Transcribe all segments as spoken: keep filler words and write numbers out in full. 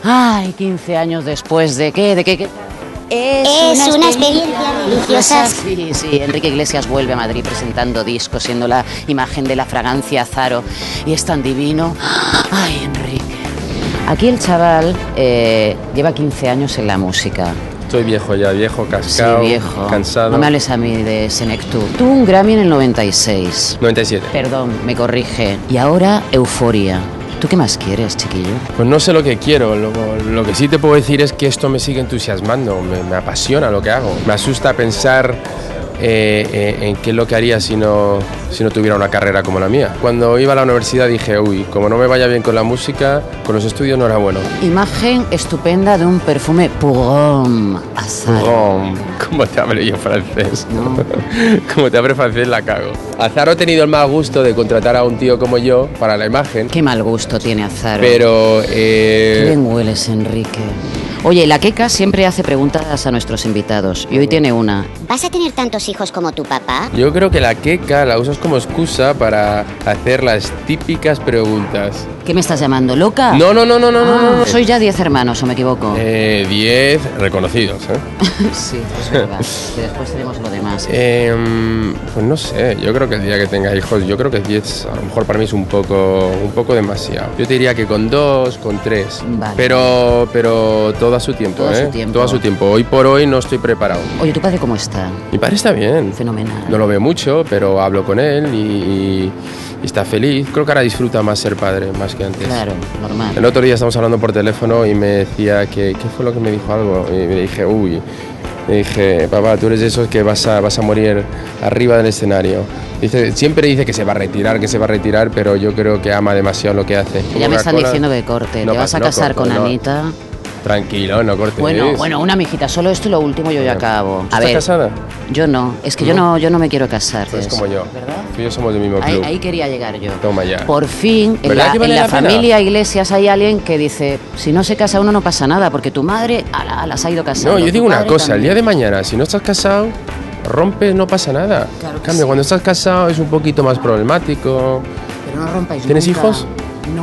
Ay, quince años después de qué, de qué, qué. Es, es una, una experiencia religiosa. Sí, sí, Enrique Iglesias vuelve a Madrid presentando discos, siendo la imagen de la fragancia Azaro. Y es tan divino. Ay, Enrique. Aquí el chaval eh, lleva quince años en la música. Estoy viejo ya, viejo, cascado, sí, viejo. cansado. No me hables a mí de Senectú. Tuvo un Grammy en el noventa y seis. noventa y siete. Perdón, me corrige. Y ahora Euforia. ¿Tú qué más quieres, chiquillo? Pues no sé lo que quiero, lo, lo que sí te puedo decir es que esto me sigue entusiasmando, me, me apasiona lo que hago. Me asusta pensar eh, eh, en qué es lo que haría si no, si no tuviera una carrera como la mía. Cuando iba a la universidad dije, uy, como no me vaya bien con la música, con los estudios no era bueno. Imagen estupenda de un perfume Pour Azaro. Pour, ¿cómo te hablo yo francés? No. Como te hablo francés la cago. Azaro ha tenido el mal gusto de contratar a un tío como yo para la imagen. Qué mal gusto tiene Azaro. Pero... Eh... Qué bien hueles, Enrique. Oye, la Queca siempre hace preguntas a nuestros invitados y hoy tiene una. ¿Vas a tener tantos hijos como tu papá? Yo creo que la queca la usas como excusa para hacer las típicas preguntas. ¿Qué me estás llamando, loca? No, no, no, no, no, ah, no, no. Sois ya diez hermanos, ¿o me equivoco? Eh, diez reconocidos, ¿eh? Sí, es verdad. Y después tenemos lo demás. Eh, pues no sé, yo creo que el día que tenga hijos, yo creo que diez a lo mejor para mí es un poco, un poco demasiado. Yo te diría que con dos, con tres. Vale. Pero, pero todo a su tiempo, todo ¿eh? A su tiempo. Todo a su tiempo. Hoy por hoy no estoy preparado. Oye, ¿tu padre cómo está? Mi padre está bien. Fenomenal. No lo veo mucho, pero hablo con él y, y, y está feliz. Creo que ahora disfruta más ser padre, más que antes. Claro, normal. El otro día estamos hablando por teléfono y me decía que, ¿qué fue lo que me dijo algo? Y me dije, uy, me dije, papá, tú eres de esos que vas a, vas a morir arriba del escenario. Dice, siempre dice que se va a retirar, que se va a retirar, pero yo creo que ama demasiado lo que hace. Ya me están diciendo que corte. No, ¿Te vas a no casar corto, con no. Anita? Tranquilo, no cortes. Bueno, bueno, una mijita, solo esto y lo último yo ya acabo. ¿Estás ver, casada? Yo no, es que ¿No? yo no, yo no me quiero casar. Pues como yo. ¿Verdad? Tú y yo somos del mismo club. Ahí, ahí quería llegar yo. Toma ya. Por fin, en ¿Verdad la, que vale en la, la pena? familia Iglesias hay alguien que dice, si no se casa uno no pasa nada, porque tu madre ala, las ha ido casando. No, yo digo tu una padre cosa, también. el día de mañana, si no estás casado, rompes, no pasa nada. Claro que En cambio, sí. cuando estás casado es un poquito más problemático. Pero no rompáis ¿Tienes nunca. hijos? No.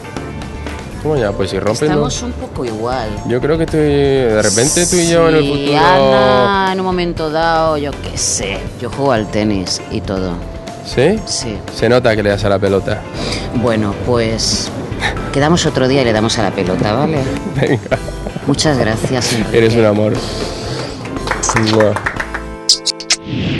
¿Cómo ya? Pues si rompes, Estamos no. un poco igual. Yo creo que tú, de repente tú y yo en el Sí, futuro... Ana, en un momento dado, yo qué sé, yo juego al tenis y todo. ¿Sí? Sí. Se nota que le das a la pelota. Bueno, pues quedamos otro día y le damos a la pelota, ¿vale? Venga, Muchas gracias, Enrique. eres un amor. Mua.